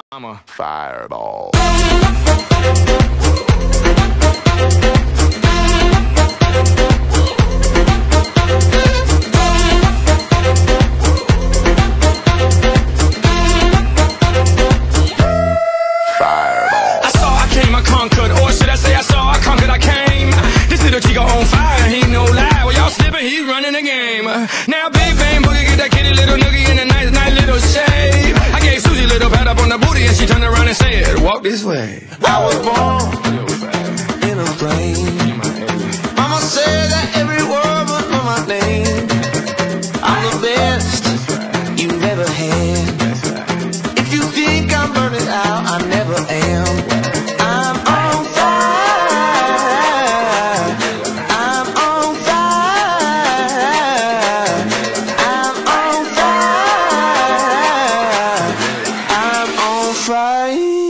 I'm a fireball. I conquered, or should I say I saw, I conquered, I came. This little chico on fire, he no lie. Well, y'all slipping, he's running the game. Now Big Bang Boogie get that kitty little noogie in a nice, nice little shave. I gave Susie a little pat up on the booty and she turned around and said, walk this way. I was born in a plane. Mama said that every word was for my name. I'm the best you've ever had. If you think I'm burning out, I never am. Right.